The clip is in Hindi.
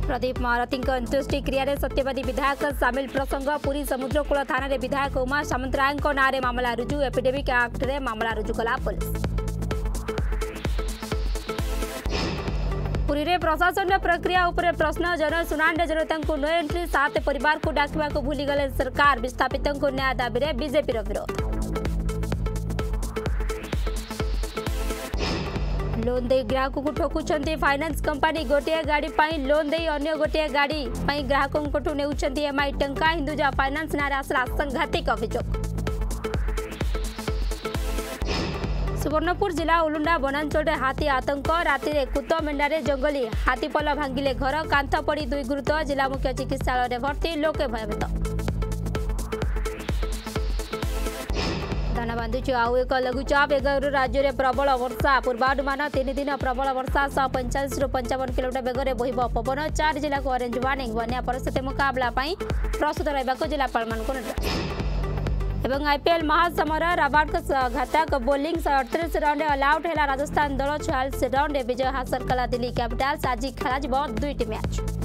प्रदीप महारथी अंत्येष्टि क्रिया सत्यवादी विधायक सामिल प्रसंग पुरी समुद्रकूल थाना विधायक उमा सामंतराय नाँ मामला रुजु एपिडेमिक एक्ट रे मामला रुजु कला पुलिस। पुरी रे प्रशासन प्रक्रिया उपरे प्रश्न जनशुणाणी जनता नो एंट्री 7 परिवार को डाकवा को भूली गले सरकार विस्थापित न्याय दाबी रे बीजेपी विरोध। लोन दे ग्राहक को ठकुचंती फाइनेंस कंपनी गोटे गाड़ी पाई लोन दे अन्य गोटे गाड़ी पाई ग्राहकों को नेउचंती एमआई टंका हिंदुजा फाइनेंस नारे आसला सांघातिक अभियोग। सुवर्णपुर जिला उलुंडा बनांचल हाथी आतंक राति रे कुत मेंडारे जंगली हाथीपल भांगिले घर कांथ पड़ी 2 गुरुत जिला मुख्य चिकित्सालय भर्ती लोके भयभीत। दाना बांधुची आउ एक लघुचाप 11 राज्य में प्रबल वर्षा पूर्वानुमान 3 दिन प्रबल वर्षा 145 ରୁ 55 किलोमीटर बेगर बहिब पवन 4 जिला को ऑरेंज वार्निंग बन्या परिस्थिति मुकाबला प्रस्तुत रहा जिलापाल निर्देश। एवं आईपीएल महासमर राबार्ड घातक बोलिंग 138 रन ऑल आउट है राजस्थान दल 46 रन विजय हासिल कला दिल्ली कैपिटल्स। आज खेल 2टी मैच।